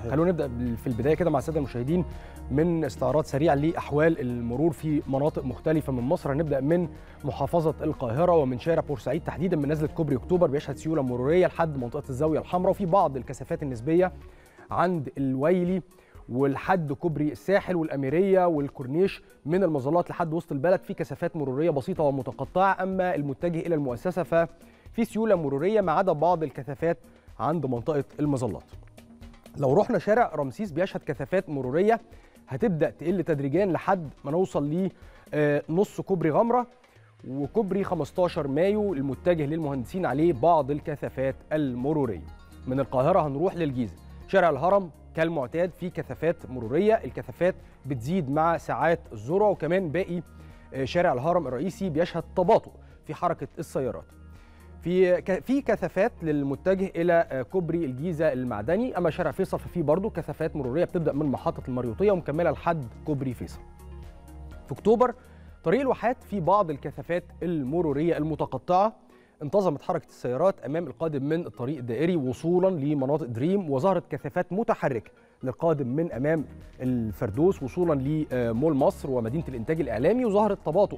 خلونا نبدا في البدايه كده مع الساده المشاهدين من استعراض سريع لاحوال المرور في مناطق مختلفه من مصر. هنبدا من محافظه القاهره ومن شارع بورسعيد تحديدا من نزله كوبري اكتوبر بيشهد سيوله مروريه لحد منطقه الزاويه الحمراء، وفي بعض الكثافات النسبيه عند الويلي ولحد كوبري الساحل والاميريه والكورنيش من المظلات لحد وسط البلد في كثافات مروريه بسيطه ومتقطعه. اما المتجه الى المؤسسه ففي سيوله مروريه ما عدا بعض الكثافات عند منطقه المظلات. لو رحنا شارع رمسيس بيشهد كثافات مروريه هتبدا تقل تدريجيا لحد ما نوصل لنص كوبري غمره وكوبري 15 مايو المتجه للمهندسين عليه بعض الكثافات المروريه. من القاهره هنروح للجيزه، شارع الهرم كالمعتاد في كثافات مروريه، الكثافات بتزيد مع ساعات الذروه، وكمان باقي شارع الهرم الرئيسي بيشهد تباطؤ في حركه السيارات. في كثافات للمتجه الى كوبري الجيزه المعدني، اما شارع فيصل ففي برضه كثافات مروريه بتبدا من محطه المريوطيه ومكمله لحد كوبري فيصل. في اكتوبر طريق الواحات في بعض الكثافات المروريه المتقطعه، انتظمت حركه السيارات امام القادم من الطريق الدائري وصولا لمناطق دريم، وظهرت كثافات متحركه للقادم من امام الفردوس وصولا لمول مصر ومدينه الانتاج الاعلامي، وظهر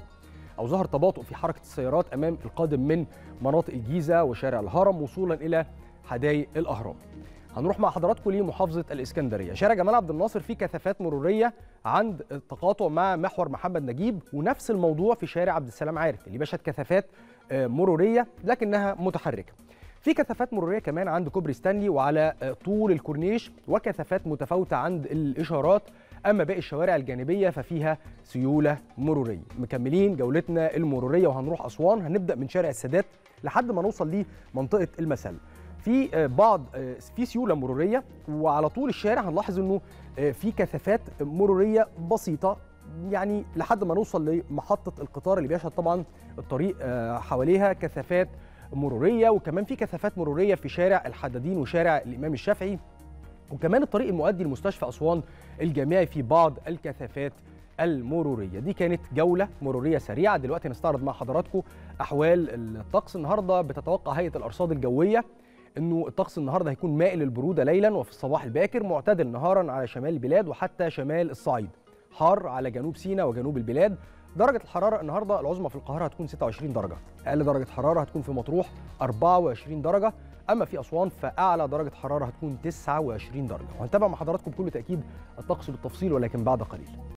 تباطؤ في حركه السيارات امام القادم من مناطق الجيزه وشارع الهرم وصولا الى حدائق الاهرام. هنروح مع حضراتكم لمحافظه الاسكندريه، شارع جمال عبد الناصر فيه كثافات مروريه عند التقاطع مع محور محمد نجيب، ونفس الموضوع في شارع عبد السلام عارف اللي بيشهد كثافات مروريه لكنها متحركه. في كثافات مروريه كمان عند كوبري ستانلي وعلى طول الكورنيش، وكثافات متفاوته عند الاشارات، اما باقي الشوارع الجانبيه ففيها سيوله مروريه. مكملين جولتنا المروريه وهنروح اسوان، هنبدا من شارع السادات لحد ما نوصل لمنطقه المسل. في سيوله مروريه، وعلى طول الشارع هنلاحظ انه في كثافات مروريه بسيطه يعني لحد ما نوصل لمحطه القطار اللي بيشهد طبعا الطريق حواليها كثافات مروريه، وكمان في كثافات مروريه في شارع الحدادين وشارع الامام الشافعي، وكمان الطريق المؤدي لمستشفى اسوان الجامعي في بعض الكثافات المروريه. دي كانت جوله مروريه سريعه. دلوقتي نستعرض مع حضراتكم احوال الطقس. النهارده بتتوقع هيئه الارصاد الجويه انه الطقس النهارده هيكون مائل للبروده ليلا وفي الصباح الباكر، معتدل نهارا على شمال البلاد وحتى شمال الصعيد، حار على جنوب سيناء وجنوب البلاد. درجه الحراره النهارده العظمى في القاهره هتكون 26 درجه، اقل درجه حراره هتكون في مطروح 24 درجه، اما في اسوان فاعلى درجه حراره هتكون 29 درجه. وهنتابع مع حضراتكم بكل تاكيد الطقس بالتفصيل ولكن بعد قليل.